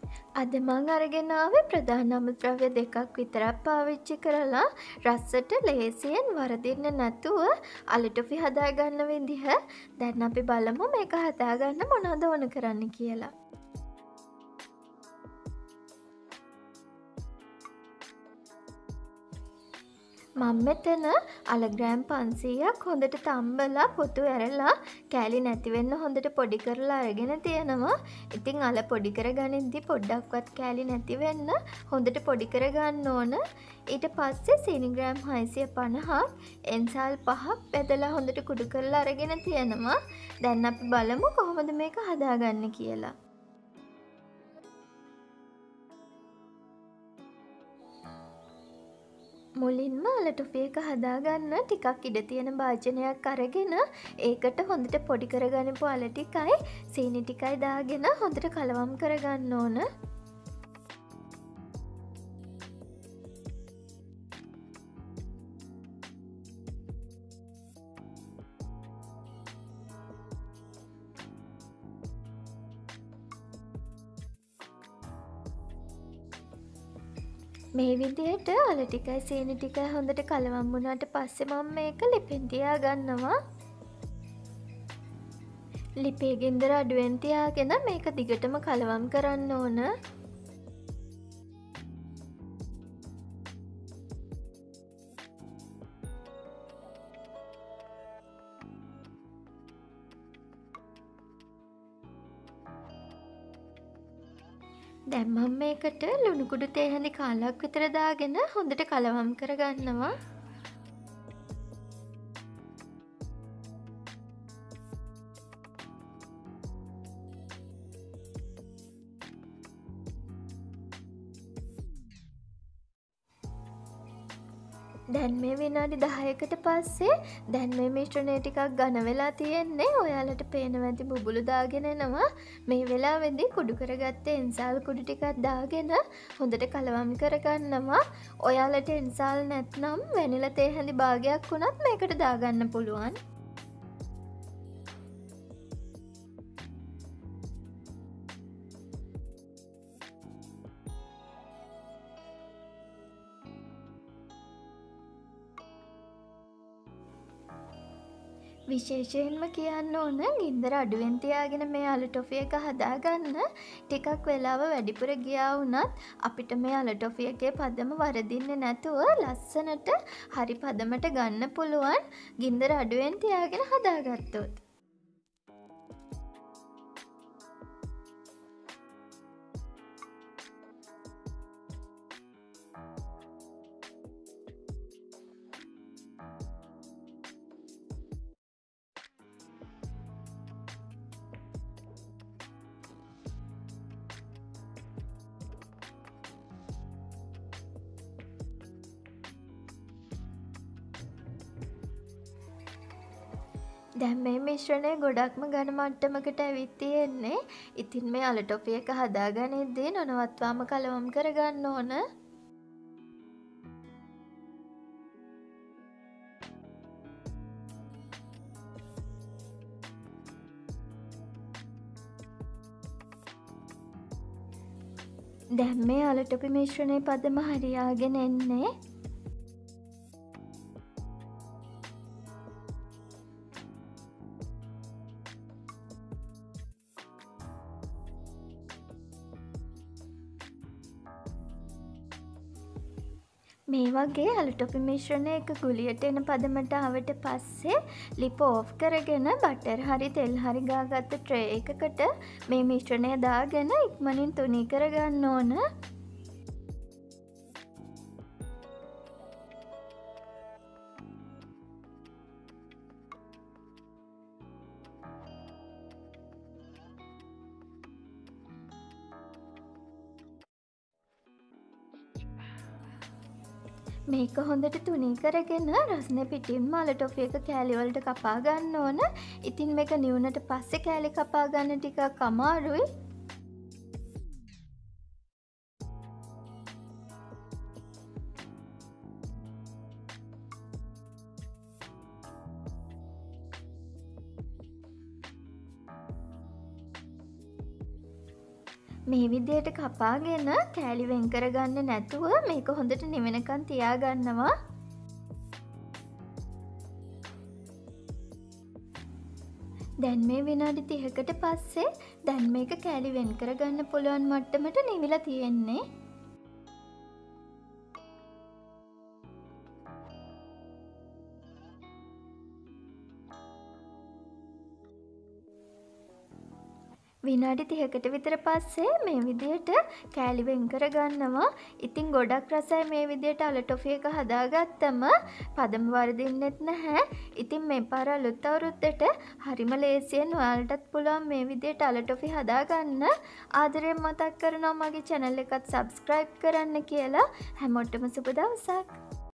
අද මං අරගෙන ආවේ ප්‍රධාන අමුද්‍රව්‍ය දෙකක් විතරක් පාවිච්චි කරලා රසට ලේසියෙන් වරදින්න නැතුව අලු ටොෆි හදාගන්න විදිහ. දැන් අපි බලමු මේක හදාගන්න මොනවද ඕන කරන්න කියලා. මම මෙතන අලග්‍රෑම් 500ක් හොඳට තම්බලා පොතු ඇරලා කෑලි නැතිවෙන්න හොඳට පොඩි කරලා අරගෙන තියෙනවා. ඉතින් අල පොඩි කරගනිද්දි පොඩ්ඩක්වත් කෑලි නැතිවෙන්න හොඳට පොඩි කරගන්න ඕන. ඊට පස්සේ සීනි ග්‍රෑම් 650ක් එන්සාල් 5ක් බෙදලා හොඳට කුඩු කරලා අරගෙන තියෙනවා. දැන් අපි බලමු කොහොමද මේක හදාගන්නේ කියලා. මුලින්ම අල ටොෆි එක හදාගන්න ටිකක් ඉඩ තියෙන භාජනයක් අරගෙන ඒකට හොඳට පොඩි කරගනිපු අල ටිකයි සීනි ටිකයි දාගෙන හොඳට කලවම් කරගන්න ඕන. මේ විදිහට අල ටිකයි සීනි ටිකයි හොඳට කලවම් වුණාට පස්සේ මම මේක ලිපෙන් තියා ගන්නවා. ලිපේ ගින්දර අඩුවෙන් තියාගෙන මේක දිගටම කලවම් කරන්න ඕන. දැන් මම මේකට ලුණු කුඩු තේ හැඳි කාලක් විතර දාගෙන හොඳට කලවම් කරගන්නවා. දැන් මේ විනාඩි 10කට පස්සේ දැන් මේ මිශ්‍රණය ටිකක් ඝන වෙලා තියෙන්නේ. ඔයාලට පේනවා ඇති බුබුලු දාගෙන එනවා. මේ වෙලාවේදී කුඩු කරගත්තේ එන්සාල් කුඩු ටිකක් දාගෙන හොඳට කලවම් කරගන්නවා. ඔයාලට එන්සාල් නැත්නම් වැනිලා තේ හැඳි භාගයක් වුණත් මේකට දාගන්න පුළුවන්. විශේෂයෙන්ම කියන්න ඕන ගින්දර අඩුවෙන් තියාගෙන මේ අලු ටොෆි එක හදාගන්න. ටිකක් වෙලාව වැඩිපුර ගියා වුණත් අපිට මේ අලු ටොෆි එකේ පදම වරදින්නේ නැතුව ලස්සනට හරි පදමට ගන්න පුළුවන් ගින්දර අඩුවෙන් තියාගෙන හදාගත්තොත්. දැන් මේ මිශ්‍රණය ගොඩක්ම ඝන මට්ටමකට ඇවිත් තියෙන්නේ. ඉතින් මේ අලු ටොෆි එක හදාගනිද්දී නොනවත්වාම කලවම් කරගන්න ඕන. දැන් මේ අලු ටොෆි මිශ්‍රණයේ පදම හරියාගෙන එන්නේ. මේ වගේ අලු ටොෆි මිශ්‍රණය එක ගුලියට එන පදමට ආවට පස්සේ ලිප ඕෆ් කරගෙන බටර් හරි තෙල් හරි ගාගත්ත ට්‍රේ එකකට මේ මිශ්‍රණය දාගෙන ඉක්මනින් තුනී කරගන්න ඕන. මේක හොඳට තුනී කරගෙන රස්නේ පිටින්ම අලු ටොෆි එක කෑලි වලට කපා ගන්න ඕන. ඉතින් මේක නිවුනට පස්සේ කෑලි කපා ගන්න ටිකක් අමාරුයි. මේ විදියට කපාගෙන කෑලි වෙන් කරගන්න නැතුව මේක හොඳට නිවෙනකන් තියාගන්නවා. දැන් මේ විනාඩි 30කට පස්සේ දැන් මේක කෑලි වෙන් කරගන්න පුළුවන් මට්ටමට නිවිලා තියෙන්නේ. විනාඩි 30කට විතර පස්සේ මේ විදියට කෑලි වෙන් කරගන්නවා. ඉතින් ගොඩක් රසයි මේ විදියට අල ටොෆි එක හදාගත්තම පදම වර්ධින්නෙත් නැහැ. ඉතින් මේ පාර අලුත් අවුරුද්දට හරිම ලේසියෙන් ඔයාලටත් පුළුවන් මේ විදියට අල ටොෆි හදාගන්න. ආදරයෙන් මතක් කරනවා මගේ channel එකත් subscribe කරන්න කියලා. හැමෝටම සුබ දවසක්.